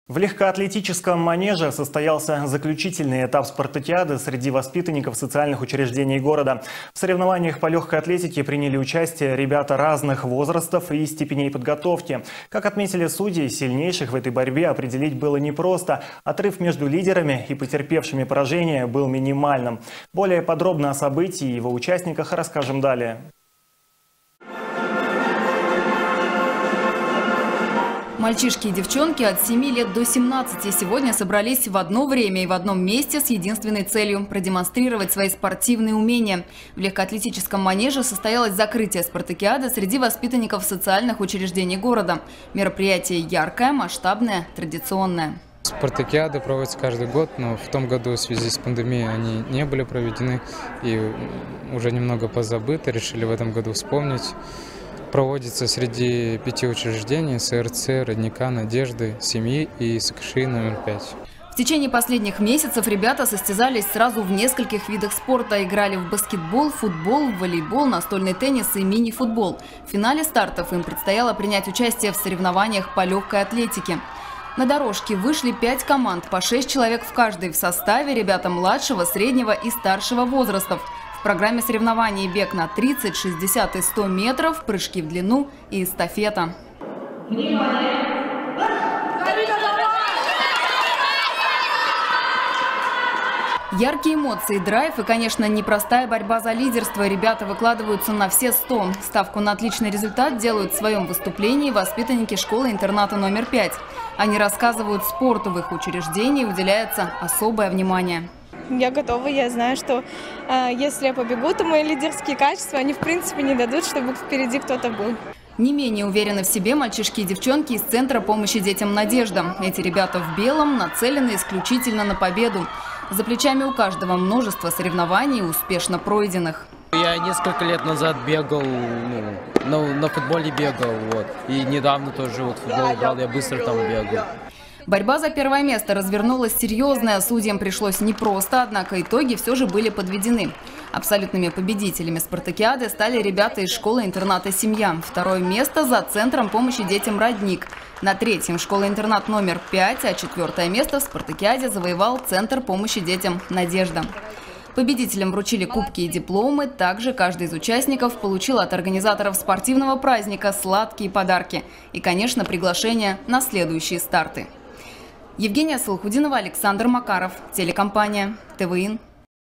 В легкоатлетическом манеже состоялся заключительный этап спартакиады среди воспитанников социальных учреждений города. В соревнованиях по легкой атлетике приняли участие ребята разных возрастов и степеней подготовки. Как отметили судьи, сильнейших в этой борьбе определить было непросто. Отрыв между лидерами и потерпевшими поражение был минимальным. Более подробно о событии и его участниках расскажем далее. Мальчишки и девчонки от 7 лет до 17 сегодня собрались в одно время и в одном месте с единственной целью – продемонстрировать свои спортивные умения. В легкоатлетическом манеже состоялось закрытие спартакиады среди воспитанников социальных учреждений города. Мероприятие яркое, масштабное, традиционное. Спартакиады проводятся каждый год, но в том году в связи с пандемией они не были проведены и уже немного позабыты, решили в этом году вспомнить. Проводится среди 5 учреждений: СРЦ, Родника, Надежды, Семьи и СКШИ номер 5. В течение последних месяцев ребята состязались сразу в нескольких видах спорта. Играли в баскетбол, футбол, волейбол, настольный теннис и мини-футбол. В финале стартов им предстояло принять участие в соревнованиях по легкой атлетике. На дорожке вышли 5 команд, по 6 человек в каждой. В составе ребята младшего, среднего и старшего возрастов. В программе соревнований бег на 30, 60 и 100 метров, прыжки в длину и эстафета. Яркие эмоции, драйв и, конечно, непростая борьба за лидерство. Ребята выкладываются на все 100. Ставку на отличный результат делают в своем выступлении воспитанники школы-интерната номер 5. Они рассказывают, спорту в их учреждении уделяется особое внимание. Я готова, я знаю, что если я побегу, то мои лидерские качества, они в принципе не дадут, чтобы впереди кто-то был. Не менее уверены в себе мальчишки и девчонки из Центра помощи детям «Надежда». Эти ребята в белом нацелены исключительно на победу. За плечами у каждого множество соревнований, успешно пройденных. Я несколько лет назад бегал, на футболе бегал, и недавно тоже футбол играл, я быстро там бегал. Борьба за первое место развернулась серьезная, судьям пришлось непросто, однако итоги все же были подведены. Абсолютными победителями спартакиады стали ребята из школы-интерната «Семья». Второе место за Центром помощи детям «Родник». На третьем школа-интернат номер 5, а 4-е место в спартакиаде завоевал Центр помощи детям «Надежда». Победителям вручили кубки и дипломы. Также каждый из участников получил от организаторов спортивного праздника сладкие подарки. И, конечно, приглашение на следующие старты. Евгения Салхудинова, Александр Макаров, телекомпания ТВИН.